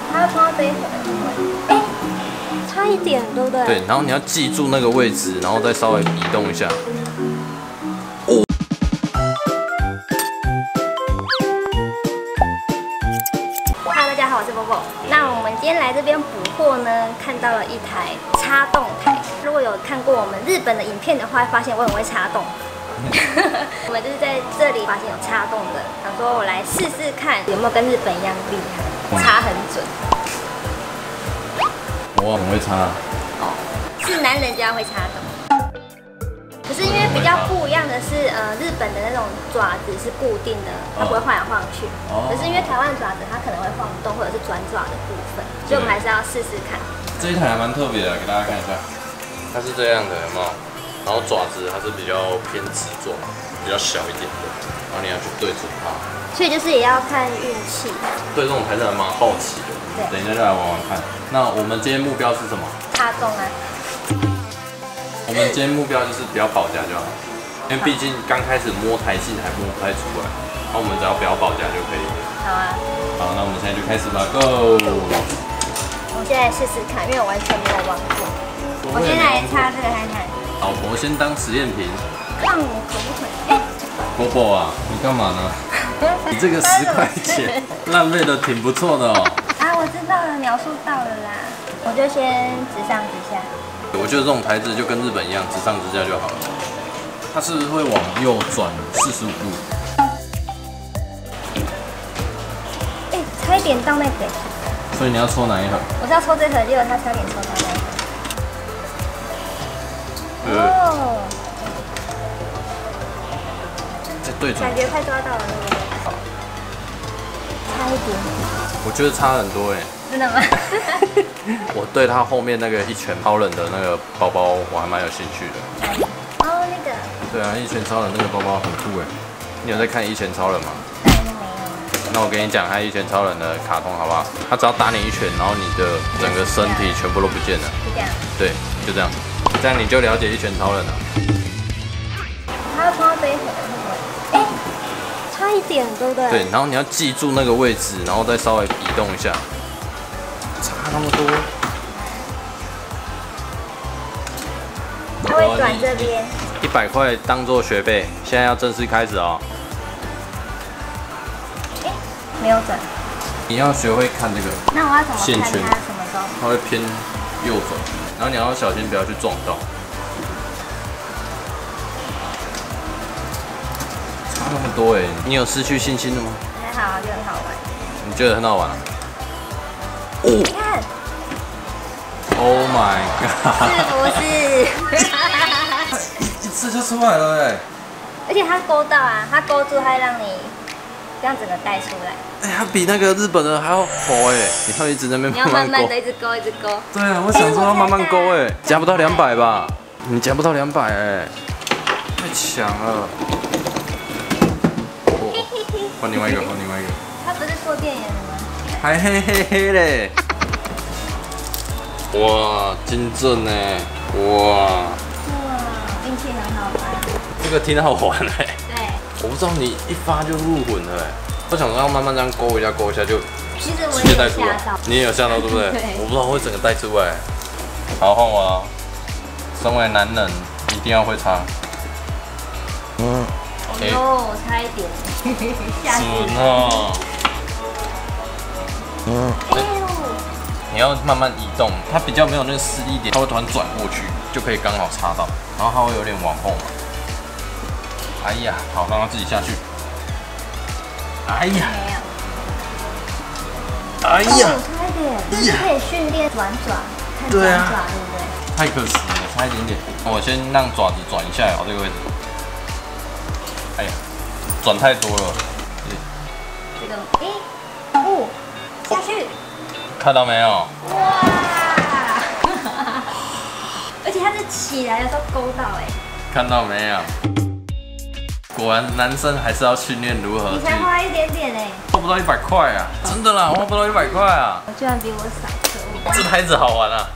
它要放到这一盒。哎，差一点，对不对？ 对，然后你要记住那个位置，然后再稍微移动一下。 大家好，我是波波。那我们今天来这边补货呢，看到了一台插动台。如果有看过我们日本的影片的话，会发现我很会插动。我们就是在这里发现有插动的，想说我来试试看有没有跟日本一样厉害，插很准。 我很会插。 哦，是男人就要会插动。可是因为比较不一样的是，日本的那种爪子是固定的，它不会晃来晃去。可是因为台湾爪子它可能会晃动或者是转爪的部分，所以我们还是要试试看。 这一台还蛮特别的，给大家看一下。它是这样的，有没有？然后爪子它是比较偏直状，比较小一点的，然后你要去对准它。 所以就是也要看运气。 对这种牌子还蛮好奇的，等一下就来玩玩看。那我们今天目标是什么？ 插动啊。 我们今天目标就是不要保夹就好，因为毕竟刚开始摸台性还摸不太出来，那我们只要不要保夹就可以。 好啊。 好，那我们现在就开始吧 ，Go！ 我现在试试看，因为我完全没有玩过。我先来插这个看看。 老婆先当实验品。 看我可不可以？哎， 波波啊，你干嘛呢？你这个10块钱浪费的挺不错的哦。 啊，我知道了，秒数到了啦。我就先直上直下。 我觉得这种牌子就跟日本一样，直上直下就好了。它是会往右转45度。 哎，差一点到那个。 所以你要抽哪一盒？ 我是要抽这盒，结果他差点抽到那一盒。哦。 再对准。 感觉快抓到了，对不对？ 好。 差一点。 我觉得差很多哎。 真的吗？ 我对他后面那个一拳超人的那个包包我还蛮有兴趣的。 哦，那个。 对啊，一拳超人那个包包很酷哎。你有在看一拳超人吗？ 没有。 那我跟你讲，他一拳超人的卡通好不好？他只要打你一拳，然后你的整个身体全部都不见了。 就这样。 对，就这样，这样你就了解一拳超人了。 他要放到这一盒，会不会？哎，差一点，对不对？ 对，然后你要记住那个位置，然后再稍微移动一下。差那么多。 它会转这边。 100块当做学费，现在要正式开始哦。 哎，没有转。 你要学会看这个。 那我要怎么看线圈？ 它什么时候？ 它会偏右转，然后你要小心不要去撞到。差那么多哎，你有失去信心了吗？ 还好，就很好玩。 你觉得很好玩啊？哦， 你看 Oh my god！ 是不是？ 一次就出来了哎！ 而且它勾到啊，它勾住，它会让你这样整个带出来。 哎，它比那个日本的还要活哎！你看一直在那边你要慢慢的一直勾，一直勾。 对啊，我想说要慢慢勾哎，夹不到200吧？你夹不到200哎，太强了！换另外一个，换另外一个。 他不是做电影的吗？ 还黑黑黑嘞！哇，金正呢？哇！ 哇，运气很好吧？ 这个挺好玩的。 对。 我不知道你一发就入魂了哎！我想说要慢慢这样勾一下，勾一下就其实我直接带出来。 也有吓到。 你也有吓到对不对？ 对。 我不知道会整个带出来。好，换我了。身为男人，一定要会插。 哦呦，差一点。 准哦。 哎呦。 你要慢慢移动，它比较没有那个施力点，它会突然转过去，就可以刚好插到，然后它会有点往后嘛。哎呀，好，让它自己下去。哎呀， 没有。 哎呀， 差一点，这是可以训练转爪，看转爪，对不对？ 太可惜了，差一点点。我先让爪子转一下，好这个位置。哎呀，转太多了。 这个下去。 看到没有？ 哇！而且它是起来的时候勾到哎。 看到没有？果然男生还是要训练如何。 你才花一点点哎。 花不到100块啊！真的啦，花不到100块啊！ 我居然比我少，可恶！ 这台子好玩啊！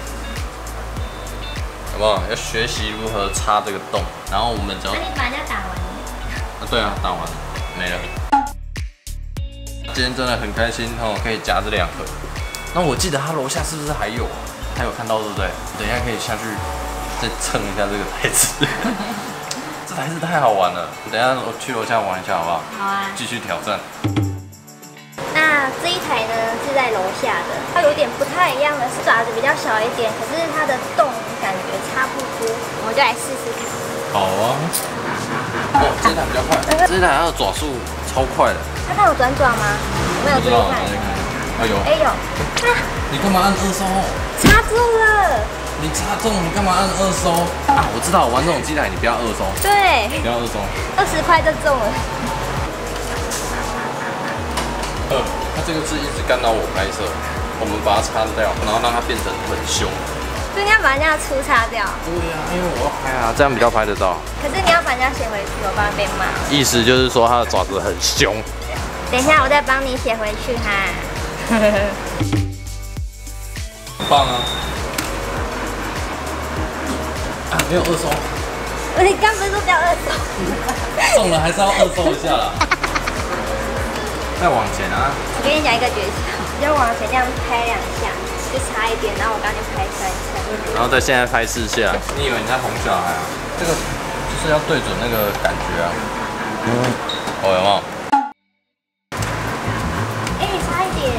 有没有？要学习如何插这个洞，然后我们只要…… 那你把人家打完了？ 啊，对啊，打完了，没了。今天真的很开心哦，可以夹这2盒。 那我记得他楼下是不是还有啊？还有看到对不对？等一下可以下去再蹭一下这个台子。这台子太好玩了，等一下我去楼下玩一下好不好？ 好啊。 继续挑战。 那这一台呢是在楼下的，它有点不太一样的是爪子比较小一点，可是它的洞感觉差不多，我们就来试试看。 好啊。哦，这台比较快，这台它的爪速超快的。 它有转爪吗？没有注意看。 哎有。 哎有。 你干嘛按二收？ 插住了。 你插中，你干嘛按二收？啊，我知道，玩这种机台你不要二收。 对。 不要二收。 20块就中了。 它这个是一直干扰我拍摄，我们把它擦掉，然后让它变成很凶。 所以你要把人家的粗擦掉。 对呀，因为我要拍啊，这样比较拍得到。 可是你要把人家写回去，我不然被骂。 意思就是说它的爪子很凶。 等一下，我再帮你写回去哈。 很棒啊！啊，没有二收。 你刚不是说不要二收？ 中了还是要二收一下啦。再往前啊！ 我跟你讲一个诀窍，就往前这样拍2下，就差一点，然后我刚就拍3下， 然后再现在拍4下。你以为你在哄小孩啊？这个就是要对准那个感觉啊。哦，有没有？ 哎，差一点。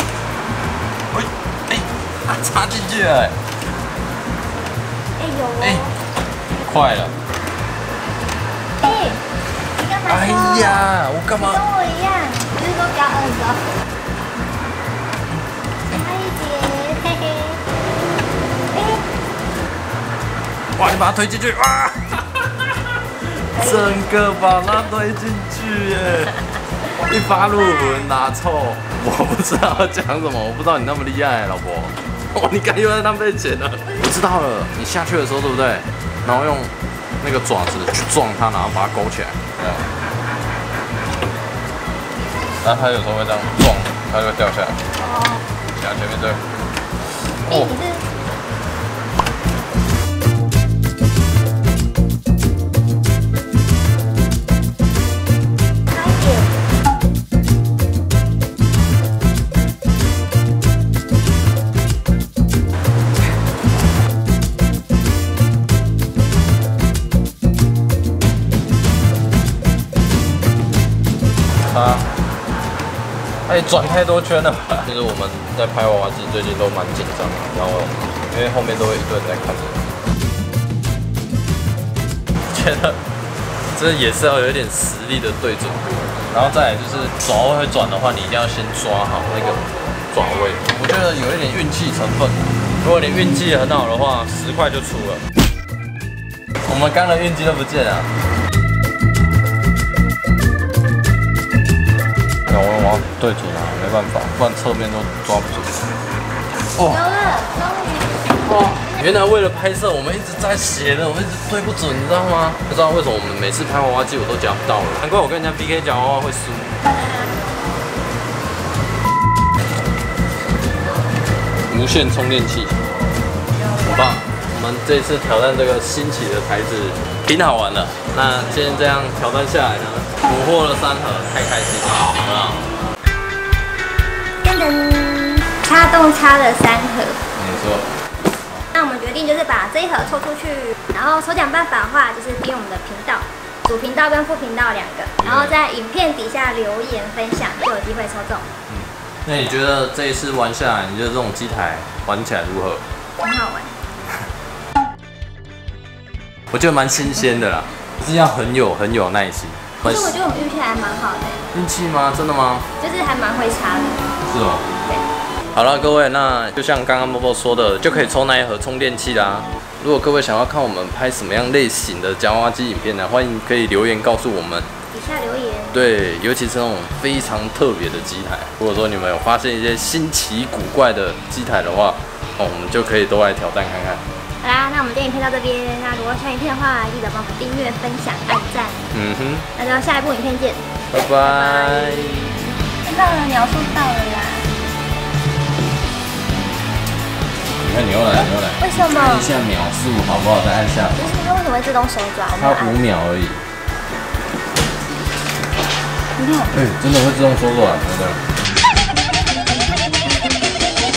啊，插进去了。 哎，有哦。 快了。 哎，你干嘛？ 哎呀，我干嘛？ 跟我一样，不是说不要二收。差一点，嘿嘿。哎。 哇，你把它推进去，哇！整个把它推进去耶！一发入魂拿臭，我不知道要讲什么，我不知道你那么厉害，老婆。哦，你敢又在浪费钱了？我知道了，你下去的时候对不对？然后用那个爪子去撞它，然后把它勾起来。这样。然后它有时候会这样撞，它就会掉下来。哦。像前面这个。哦。哎，转太多圈了吧？其实我们在拍娃娃机最近都蛮紧张的，然后因为后面都会一堆人在看着。觉得这也是要有一点实力的对准度，然后再来就是爪位会转的话，你一定要先抓好那个爪位。我觉得有一点运气成分，如果你运气很好的话，10块就出了。我们刚的运气都不见了。我要对准啊，没办法，不然侧面都抓不准。哦， 有了，终于！ 哇，原来为了拍摄，我们一直在写的，我们一直对不准，你知道吗？不知道为什么我们每次拍娃娃机我都夹不到了，难怪我跟人家 PK 夹娃娃会输。无线充电器，很棒！我们这次挑战这个新奇的台子，挺好玩的。那今天这样挑战下来呢，捕获了3盒，太开心了，好不好？ 噔噔，插洞插了3盒。 没错。 那我们决定就是把这一盒抽出去，然后抽奖办法的话，就是点我们的频道，主频道跟副频道2个，然后在影片底下留言分享，就有机会抽中。 那你觉得这一次玩下来，你觉得这种机台玩起来如何？ 很好玩。 我觉得蛮新鲜的啦，是要很有耐心。 可是我觉得我们运气还蛮好的。 运气吗？真的吗？ 就是还蛮会插的。 是哦。 对。 好了，各位，那就像刚刚波波说的，就可以抽那一盒充电器啦。如果各位想要看我们拍什么样类型的夹娃娃机影片呢，欢迎可以留言告诉我们。 底下留言。对， 尤其是那种非常特别的机台，如果说你们有发现一些新奇古怪的机台的话，我们就可以都来挑战看看。 好啦，那我们今天影片到这边。那如果喜欢影片的话，记得帮我们订阅、分享、按赞。那就下一部影片见， 拜拜。 到了，描述到了啦。 你看你又来， 为什么？ 按一下秒数好不好？再按下。 不是，它为什么会自动手转？ 它5秒而已。 你看。 真的会自动收转，真的。